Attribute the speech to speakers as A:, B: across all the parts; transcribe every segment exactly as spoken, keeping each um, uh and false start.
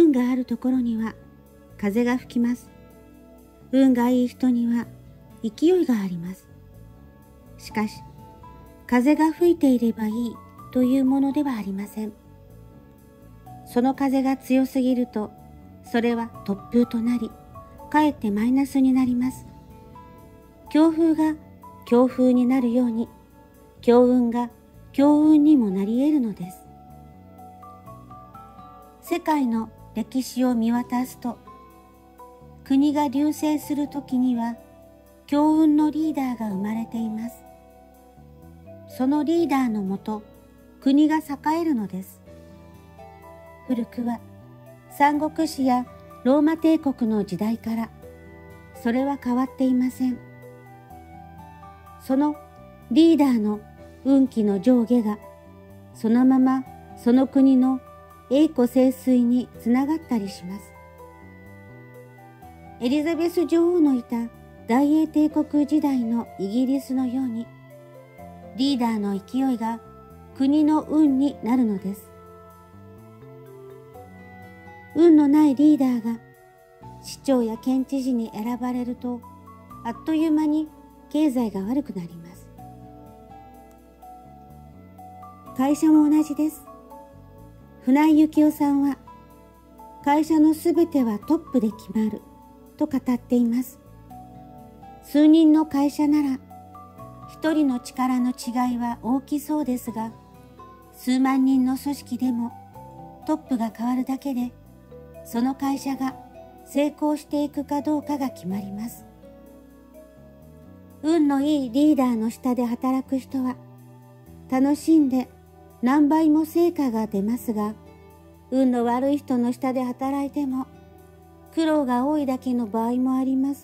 A: 運があるところには風が吹きます。運がいい人には勢いがあります。しかし、風が吹いていればいいというものではありません。その風が強すぎると、それは突風となり、かえってマイナスになります。強風が強風になるように、強運が強運にもなり得るのです。世界の歴史を見渡すと、国が隆盛するときには、強運のリーダーが生まれています。そのリーダーのもと、国が栄えるのです。古くは三国志やローマ帝国の時代から、それは変わっていません。そのリーダーの運気の上下が、そのままその国の栄枯盛衰につながったりします。エリザベス女王のいた大英帝国時代のイギリスのように、リーダーの勢いが国の運になるのです。運のないリーダーが市長や県知事に選ばれると、あっという間に経済が悪くなります。会社も同じです。船井幸雄さんは、会社のすべてはトップで決まると語っています。数人の会社なら、一人の力の違いは大きそうですが、数万人の組織でもトップが変わるだけで、その会社が成功していくかどうかが決まります。運のいいリーダーの下で働く人は、楽しんで何倍も成果が出ますが、運の悪い人の下で働いても、苦労が多いだけの場合もあります。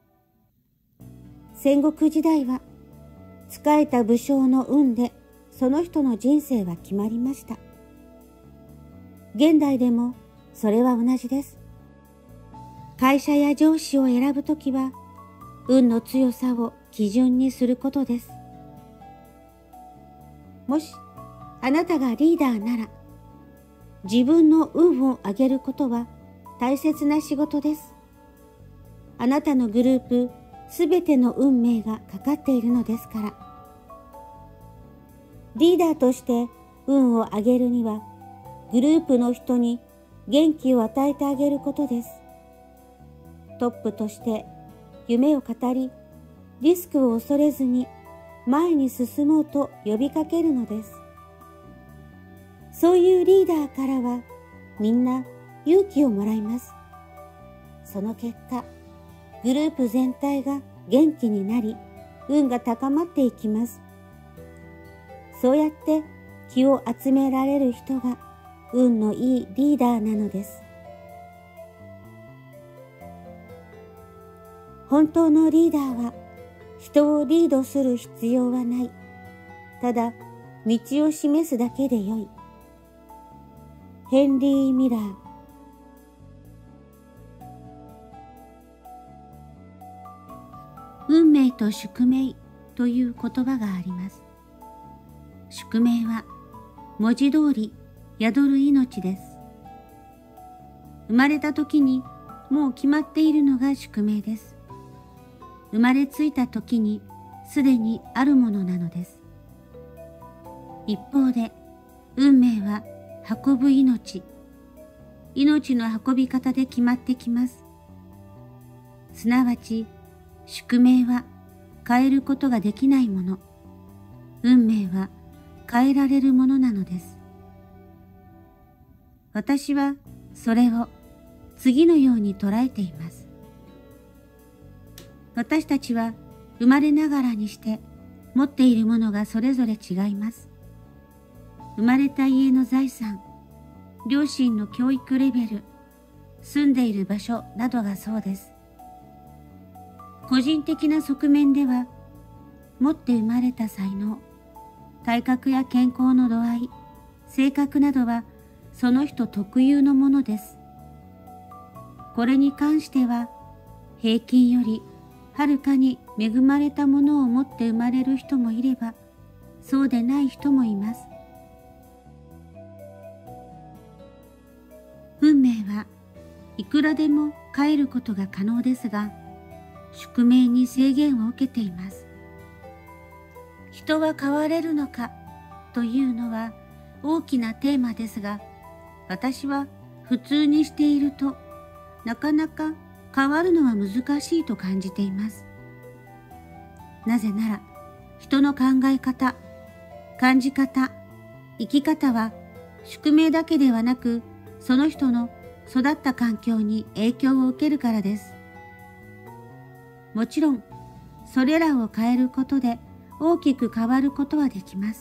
A: 戦国時代は、仕えた武将の運でその人の人生は決まりました。現代でもそれは同じです。会社や上司を選ぶときは、運の強さを基準にすることです。もし、あなたがリーダーなら、自分の運を上げることは大切な仕事です。あなたのグループすべての運命がかかっているのですから。リーダーとして運を上げるには、グループの人に元気を与えてあげることです。トップとして夢を語り、リスクを恐れずに前に進もうと呼びかけるのです。そういうリーダーからはみんな勇気をもらいます。その結果、グループ全体が元気になり、運が高まっていきます。そうやって気を集められる人が運のいいリーダーなのです。本当のリーダーは人をリードする必要はない。ただ道を示すだけでよい。ヘンリー・ミラー。運命と宿命という言葉があります。宿命は文字通り宿る命です。生まれた時にもう決まっているのが宿命です。生まれついた時にすでにあるものなのです。一方で運命は運ぶ命、命の運び方で決まってきます。すなわち宿命は変えることができないもの、運命は変えられるものなのです。私はそれを次のように捉えています。私たちは生まれながらにして持っているものがそれぞれ違います。生まれた家の財産、両親の教育レベル、住んでいる場所などがそうです。個人的な側面では、持って生まれた才能、体格や健康の度合い、性格などはその人特有のものです。これに関しては、平均よりはるかに恵まれたものを持って生まれる人もいれば、そうでない人もいます。運命はいくらでも変えることが可能ですが、宿命に制限を受けています。人は変われるのかというのは大きなテーマですが、私は普通にしているとなかなか変わるのは難しいと感じています。なぜなら、人の考え方、感じ方、生き方は宿命だけではなく、その人の育った環境に影響を受けるからです。もちろん、それらを変えることで大きく変わることはできます。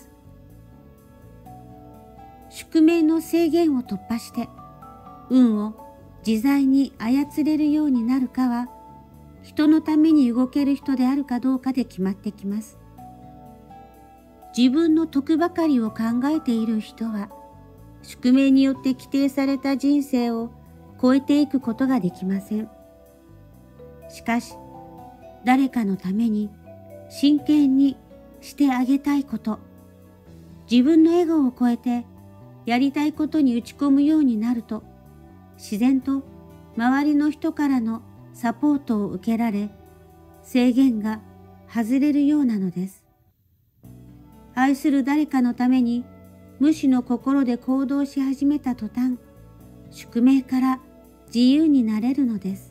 A: 宿命の制限を突破して、運を自在に操れるようになるかは、人のために動ける人であるかどうかで決まってきます。自分の得ばかりを考えている人は、宿命によって規定された人生を超えていくことができません。しかし、誰かのために真剣にしてあげたいこと、自分のエゴを超えてやりたいことに打ち込むようになると、自然と周りの人からのサポートを受けられ、制限が外れるようなのです。愛する誰かのために無私の心で行動し始めた途端、宿命から自由になれるのです。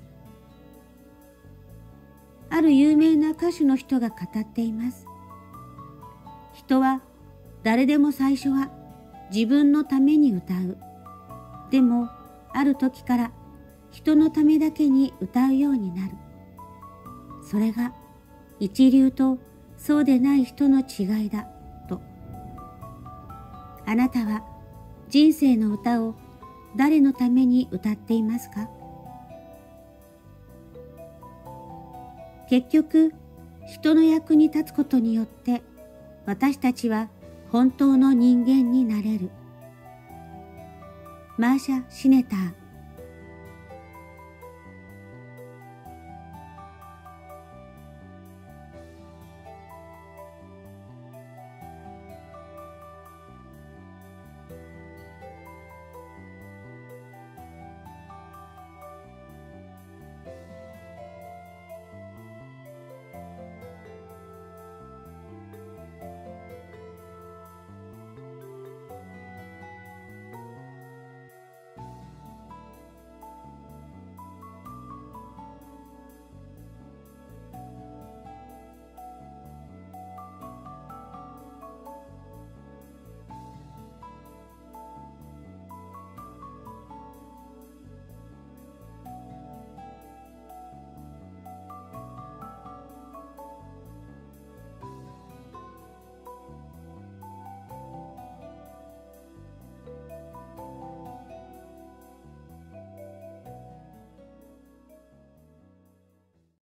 A: ある有名な歌手の人が語っています。人は誰でも最初は自分のために歌う。でもある時から人のためだけに歌うようになる。それが一流とそうでない人の違いだと。あなたは人生の歌を誰のために歌っていますか？結局、人の役に立つことによって私たちは本当の人間になれる。マーシャ・シネター